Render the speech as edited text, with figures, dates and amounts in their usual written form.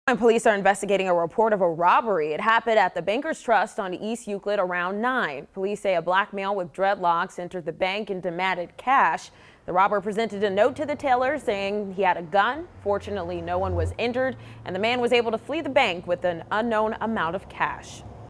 And police are investigating a report of a robbery. It happened at the Bankers Trust on East Euclid around 9. Police say a black male with dreadlocks entered the bank and demanded cash. The robber presented a note to the teller saying he had a gun. Fortunately, no one was injured, and the man was able to flee the bank with an unknown amount of cash.